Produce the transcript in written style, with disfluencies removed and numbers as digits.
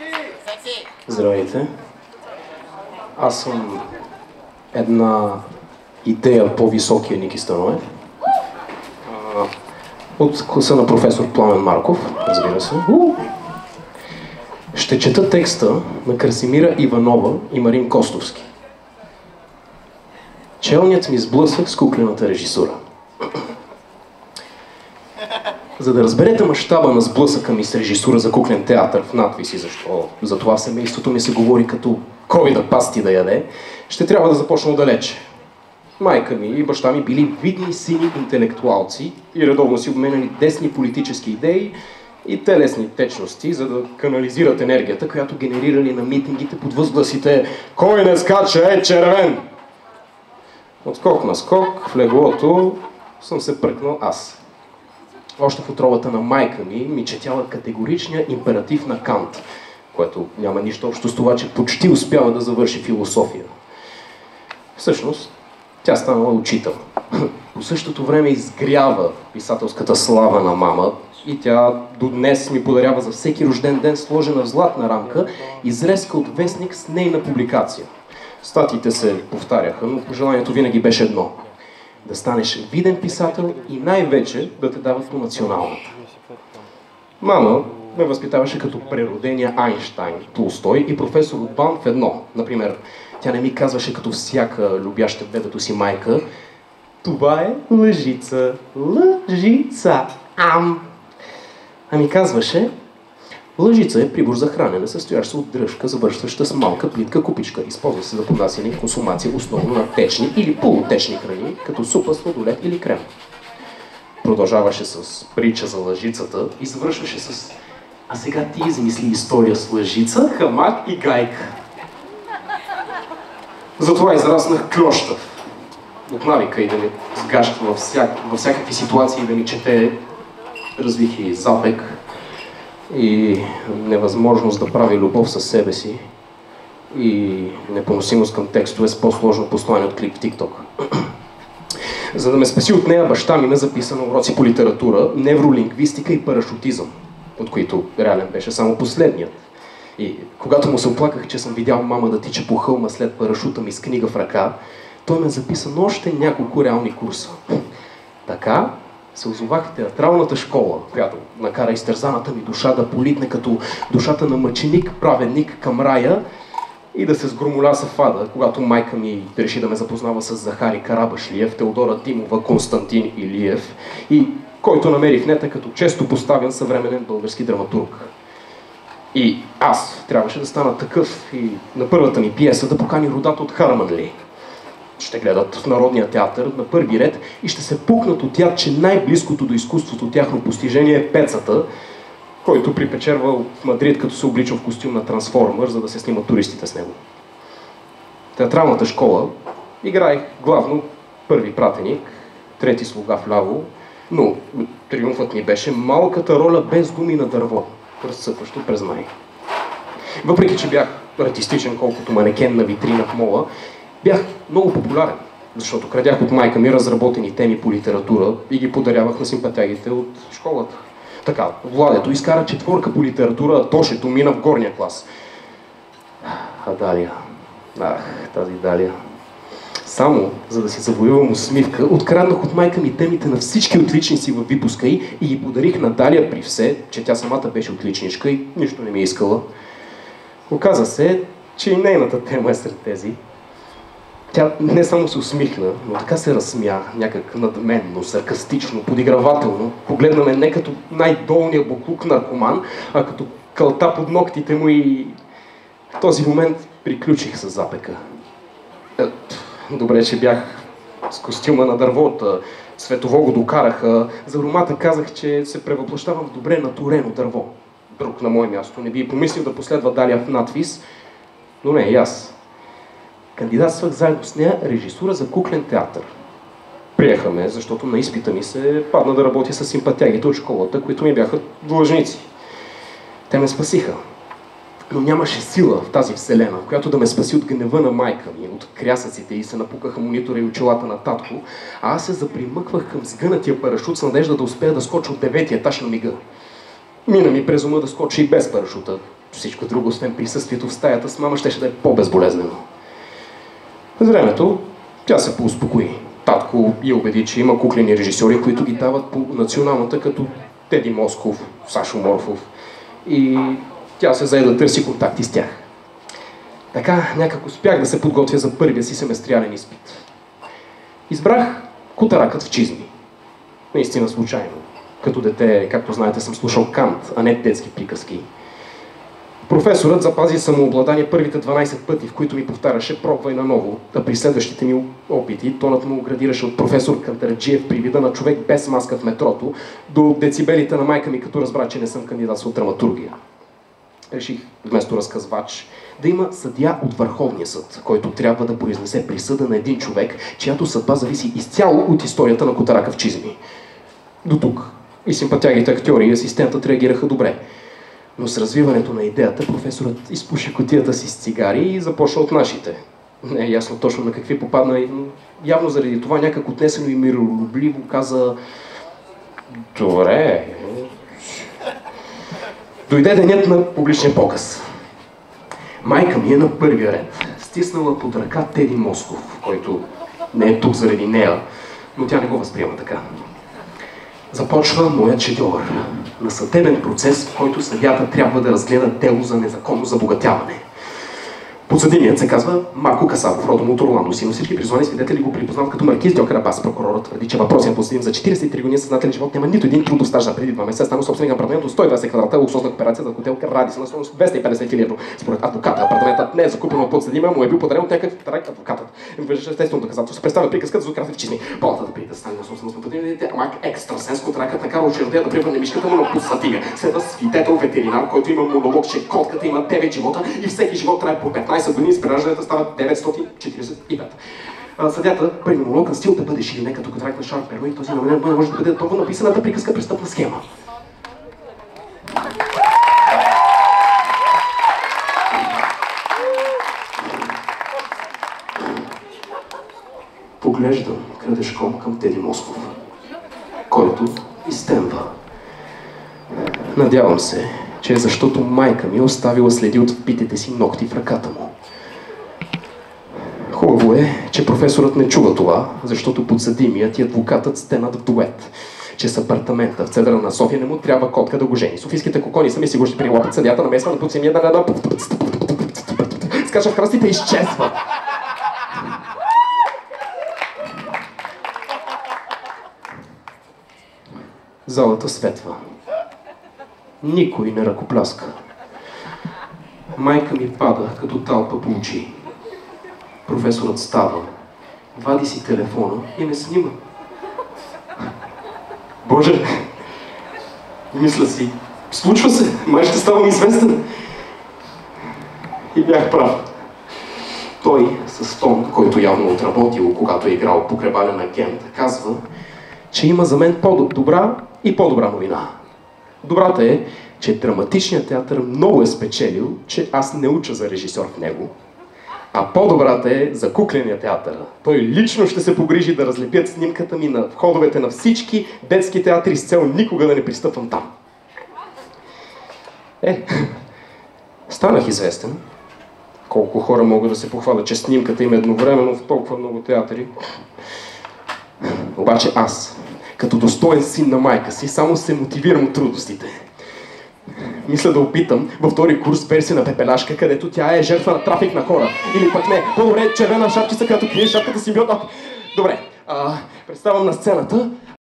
Здравейте. Аз съм една идея по-високия Ники Станоев. От класа на професор Пламен Марков, разбира се. Ще чета текста на Красимира Иванова и Марин Костовски. Челният ми сблъсък с куклената режисура. За да разберете мащаба на сблъсъка ми с режисура за куклен театър в надписи, защо за това в семейството ми се говори като ковида пасти да яде, ще трябва да започна отдалече. Майка ми и баща ми били видни сини интелектуалци и редовно си обменяли десни политически идеи и телесни течности, за да канализират енергията, която генерирали на митингите под възгласите "Кой не скача е червен!". От скок на скок в леглото съм се пръкнал аз. Още в отровата на майка ми четяла категоричния императив на Кант, което няма нищо общо с това, че почти успява да завърши философия. Всъщност, тя станала учител. По същото време изгрява писателската слава на мама и тя до днес ми подарява за всеки рожден ден сложена в златна рамка изрезка от вестник с нейна публикация. Статиите се повтаряха, но пожеланието винаги беше едно – да станеш виден писател и най-вече да те дават по националната. Мама ме възпитаваше като преродения Айнщайн, Толстой и професор Урбан в едно. Например, тя не ми казваше като всяка любяща бебето си майка: "Това е лъжица, лъжица, Ами казваше: "Лъжица е прибор за хранене, състоящ се от дръжка, завършваща с малка плитка купичка. Използва се за поднасяне и консумация основно на течни или полутечни храни, като супа, сладолед или крем." Продължаваше с притча за лъжицата и завършваше с: "А сега ти измисли история с лъжица, хамак и гайка." Затова израснах клющав. От навика и да ми сгаща във всякакви ситуации да ми чете, развих и запек и невъзможност да прави любов със себе си и непоносимост към текстове с по-сложно послание от клип в TikTok. За да ме спаси от нея, баща ми ме записа на уроци по литература, невролингвистика и парашутизъм, от които реален беше само последният. И когато му се оплаках, че съм видял мама да тича по хълма след парашута ми с книга в ръка, той ме записа на още няколко реални курса. Така се озовах в театралната школа, която накара изтързаната ми душа да политне като душата на мъченик, праведник към рая и да се сгромоляса в ада, когато майка ми реши да ме запознава с Захари Карабашлиев, Теодора Димова, Константин Илиев и който намери в нета като често поставен съвременен български драматург. И аз трябваше да стана такъв и на първата ми пиеса да покани родата от Хараманли. Ще гледат в Народния театър на първи ред и ще се пукнат от тях, че най-близкото до изкуството тяхно постижение е Пецата, който припечервал в Мадрид, като се обличал в костюм на трансформер, за да се снимат туристите с него. В театралната школа играех главно първи пратеник, трети слуга вляво, но триумфът ми беше малката роля без думи на дърво, разцъпващо през май. Въпреки че бях артистичен колкото манекен на витрина в мола, бях много популярен, защото крадях от майка ми разработени теми по литература и ги подарявах на симпатягите от школата. Така, Владето изкара 4 по литература, а Тошето мина в горния клас. А Далия, тази Далия. Само за да си завоювам усмивка, откраднах от майка ми темите на всички отличници във випуска и ги подарих на Далия, при все, че тя самата беше отличничка и нищо не ми е искала. Оказа се, че и нейната тема е сред тези. Тя не само се усмихна, но така се разсмя, някак надменно, саркастично, подигравателно. Погледна ме не като най-долния буклук наркоман, а като кълта под ногтите му и в този момент приключих с запека. Добре, че бях с костюма на дървото, Светово го докараха. За аромата казах, че се превъплъщавам в добре натурено дърво. Друг на мое място не би помислил да последва Далия в надвис, но не и аз. Кандидатствах заедно с нея режисура за куклен театър. Приеха ме, защото на изпита ми се падна да работя с симпатягите от школата, които ми бяха длъжници. Те ме спасиха. Но нямаше сила в тази вселена, която да ме спаси от гнева на майка ми, от крясъците и се напукаха монитора и очилата на татко, а аз се запримъквах към сгънатия парашут с надежда да успея да скоча от 9-ти етаж на мига. Мина ми през ума да скоча и без парашута. всичко друго, освен присъствието в стаята с мама, щеше да е по-безболезнено. С времето тя се поуспокои. Татко я убеди, че има куклени режисьори, които ги дават по националната, като Теди Москов, Сашо Морфов. И тя се зае да търси контакти с тях. Така някак успях да се подготвя за първия си семестриален изпит. Избрах Котаракът в чизми. Наистина случайно. Като дете, както знаете, съм слушал Кант, а не детски приказки. Професорът запази самообладание първите 12 пъти, в които ми повтаряше пробвай наново, а при следващите ми опити тонът му градираше от професор Кантарджиев при вида на човек без маска в метрото до децибелите на майка ми, като разбра, че не съм кандидат от драматургия. Реших, вместо разказвач, да има съдия от Върховния съд, който трябва да произнесе присъда на един човек, чиято съдба зависи изцяло от историята на Котарака в чизми. До тук и симпатягите актьори и асистентът реагираха добре. Но с развиването на идеята професорът изпуши кутията си с цигари и започна от нашите. Не е ясно точно на какви попадна, но явно заради това някак отнесено и миролюбливо каза: добре. Дойде денят на публичния показ. Майка ми е на първия ред, стиснала под ръка Теди Москов, който не е тук заради нея, но тя не го възприема така. Започва моят шедьовър на съдебен процес, в който съдията трябва да разгледа дело за незаконно забогатяване. Подсъдимият се казва Марко Касабов, родом от Орландо си, но всички призвани свидетели го припознават като маркиз Дьо Карабас. Прокурорът твърди, че въпросният подсъдим за 43 години съзнателен живот няма нито един трудов стаж. Преди 2 месеца стана собственик на апартамент от 120 квадрата, луксозна кооперация за хотел Радис на стойност 250 хиляди евро. Според адвоката, апартаментът не е закупен от подсъдимия, му е бил подарен от някакъв тарак адвокатът. Виждаше естествено доказателство. Представя приказката за украсни в чизми. Палата да прида стане на собственост на подсъдимите, ама екстрасенс контракът накара очердея да превърне мишката му на подсъдимия. Следва свидетел ветеринар, който има монолог, че котката има 9 живота и всеки живот трае по 15 години, с прераждането стават 945. Съдята преди монолог на стил да бъдеш или не като Котарак на Шарл Перо и този момент може да бъде отново написаната приказка престъпна схема. Поглеждам крадешком към Теди Москов, който изтемва. Надявам се, че е защото майка ми оставила следи от впитите си ногти в ръката му. Хубаво е, че професорът не чува това, защото подсъдимият и адвокатът стенат в дует. Че с апартамента в центъра на София не му трябва котка да го жени. Софийските кокони сами си го ще прилапят, съдята намесва на подсъдимия да скача в крастите и изчезва. Залата светва. Никой не ръкопляска. Майка ми пада като талпа по очи. Професорът става, вади си телефона и ме снима. Боже, мисля си, случва се, май ще ставам известен. И бях прав. Той с тон, който явно отработил, когато е играл погребален агент, казва, че има за мен по-добра и по-добра новина. Добрата е, че драматичният театър много е спечелил, че аз не уча за режисьор в него. А по-добрата е за кукления театър. Той лично ще се погрижи да разлепят снимката ми на входовете на всички детски театри с цел никога да не пристъпвам там. Станах известен. Колко хора могат да се похвалят, че снимката им е едновременно в толкова много театри. Обаче аз, като достоен син на майка си, само се мотивирам от трудностите. Мисля да опитам във втори курс версия на Пепеляшка, където тя е жертва на трафик на хора. Или пък не, по-добре червена шапчица, която крие шапката симбиот. Добре, представям на сцената